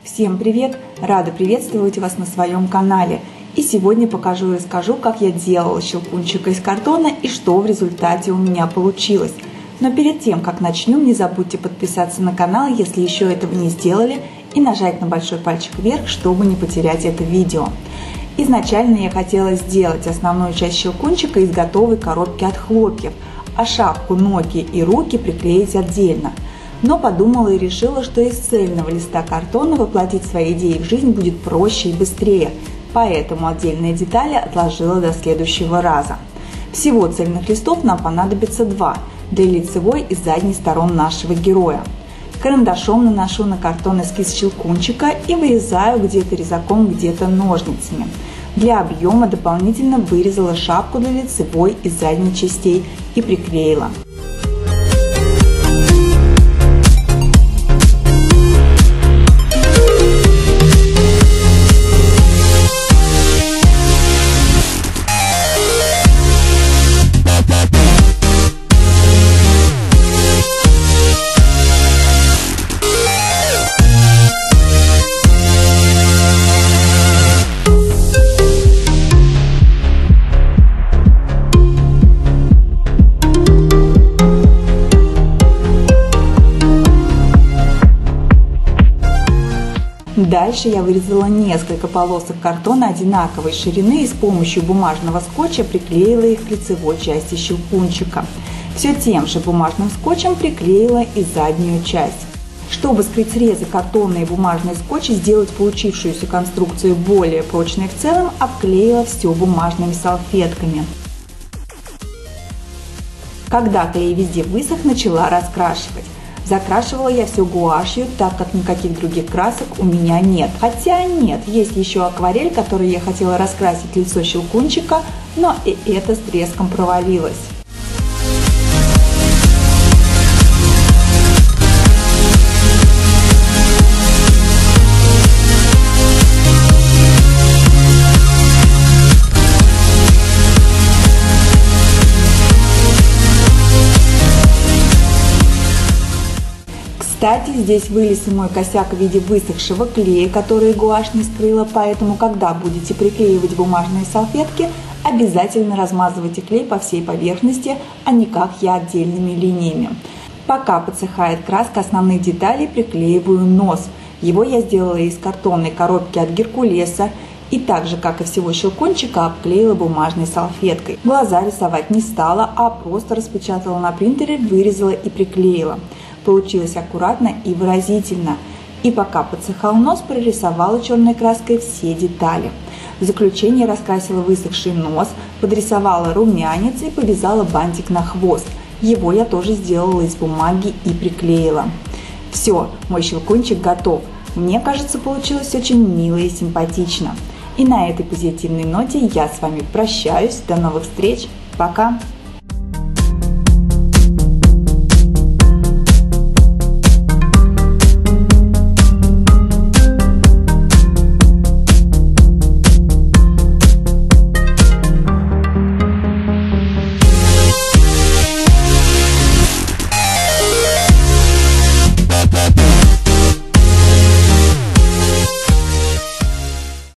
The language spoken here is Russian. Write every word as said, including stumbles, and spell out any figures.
Всем привет! Рада приветствовать вас на своем канале. И сегодня покажу и расскажу, как я делала щелкунчика из картона и что в результате у меня получилось. Но перед тем, как начнем, не забудьте подписаться на канал, если еще этого не сделали, и нажать на большой пальчик вверх, чтобы не потерять это видео. Изначально я хотела сделать основную часть щелкунчика из готовой коробки от хлопьев, а шапку, ноги и руки приклеить отдельно. Но подумала и решила, что из цельного листа картона воплотить свои идеи в жизнь будет проще и быстрее, поэтому отдельные детали отложила до следующего раза. Всего цельных листов нам понадобится два для лицевой и задней сторон нашего героя. Карандашом наношу на картон эскиз щелкунчика и вырезаю где-то резаком, где-то ножницами. Для объема дополнительно вырезала шапку для лицевой и задней частей и приклеила. Дальше я вырезала несколько полосок картона одинаковой ширины и с помощью бумажного скотча приклеила их к лицевой части щелкунчика. Все тем же бумажным скотчем приклеила и заднюю часть. Чтобы скрыть срезы картона и бумажный скотч и сделать получившуюся конструкцию более прочной в целом, обклеила все бумажными салфетками. Когда клей везде высох, начала раскрашивать. Закрашивала я все гуашью, так как никаких других красок у меня нет. Хотя нет, есть еще акварель, которой я хотела раскрасить лицо щелкунчика, но и это с треском провалилось. Кстати, здесь вылез и мой косяк в виде высохшего клея, который гуашь не скрыла, поэтому, когда будете приклеивать бумажные салфетки, обязательно размазывайте клей по всей поверхности, а не как я отдельными линиями. Пока подсыхает краска основных деталей, приклеиваю нос. Его я сделала из картонной коробки от Геркулеса и так же, как и всего щелкунчика, обклеила бумажной салфеткой. Глаза рисовать не стала, а просто распечатала на принтере, вырезала и приклеила. Получилось аккуратно и выразительно. И пока подсыхал нос, прорисовала черной краской все детали. В заключение раскрасила высохший нос, подрисовала румянец и повязала бантик на хвост. Его я тоже сделала из бумаги и приклеила. Все, мой щелкунчик готов. Мне кажется, получилось очень мило и симпатично. И на этой позитивной ноте я с вами прощаюсь. До новых встреч. Пока!